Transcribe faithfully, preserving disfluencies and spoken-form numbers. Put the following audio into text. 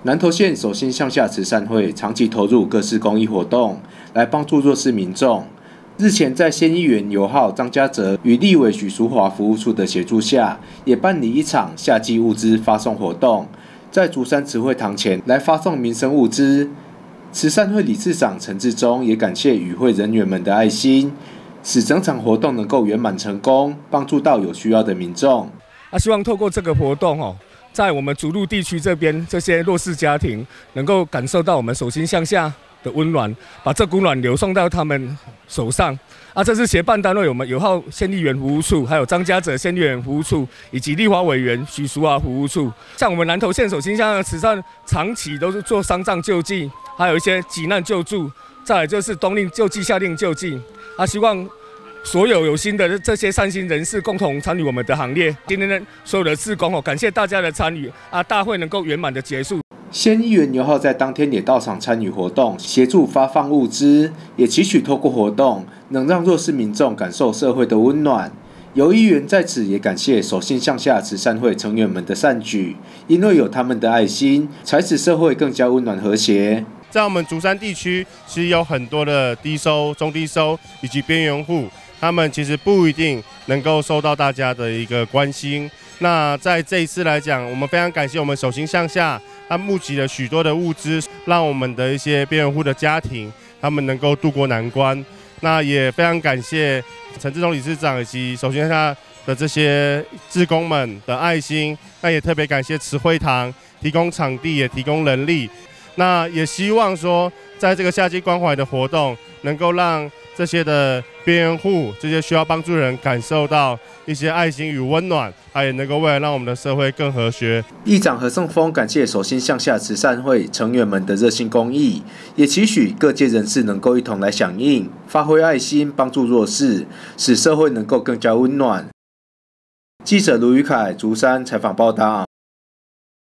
南投县手心向下慈善会长期投入各式公益活动，来帮助弱势民众。日前，在县议员尤浩、张家泽与立委许淑华服务处的协助下，也办理一场夏季物资发送活动，在竹山慈惠堂前来发送民生物资。慈善会理事长陈志忠也感谢与会人员们的爱心，使整场活动能够圆满成功，帮助到有需要的民众。 啊，希望透过这个活动哦。 在我们竹鹿地区这边，这些弱势家庭能够感受到我们手心向下的温暖，把这股暖流送到他们手上。啊，这是协办单位，我们友好县立员服务处，还有张家泽县立员服务处，以及立法委员许淑华服务处。像我们南投县手心向下慈善，长期都是做丧葬救济，还有一些急难救助，再来就是冬令救济、夏令救济。啊，希望 所有有心的这些善心人士共同参与我们的行列。今天的所有的志工哦，感谢大家的参与啊，大会能够圆满的结束。 县议员尤浩在当天也到场参与活动，协助发放物资，也期许透过活动能让弱势民众感受社会的温暖。尤议员在此也感谢手心向下慈善会成员们的善举，因为有他们的爱心，才使社会更加温暖和谐。 在我们竹山地区，其实有很多的低收、中低收以及边缘户，他们其实不一定能够受到大家的一个关心。那在这一次来讲，我们非常感谢我们手心向下，他募集了许多的物资，让我们的一些边缘户的家庭，他们能够渡过难关。那也非常感谢陈志忠理事长以及手心向下的这些志工们的爱心。那也特别感谢慈惠堂提供场地，也提供人力。 那也希望说，在这个夏季关怀的活动，能够让这些的边缘户、这些需要帮助的人感受到一些爱心与温暖，它也能够未来让我们的社会更和谐。 议长何胜峰感谢手心向下慈善会成员们的热心公益，也期许各界人士能够一同来响应，发挥爱心，帮助弱势，使社会能够更加温暖。记者卢宇凯竹山采访报道。